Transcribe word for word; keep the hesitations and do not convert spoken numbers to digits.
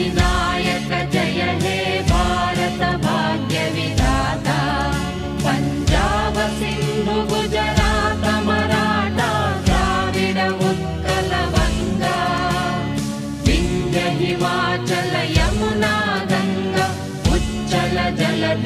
अधिनायक जय हे भारत भाग्य विधाता पंजाब सिंधु गुजरात मराठा द्राविड उत्कल बंगा विंध्य हिमाचल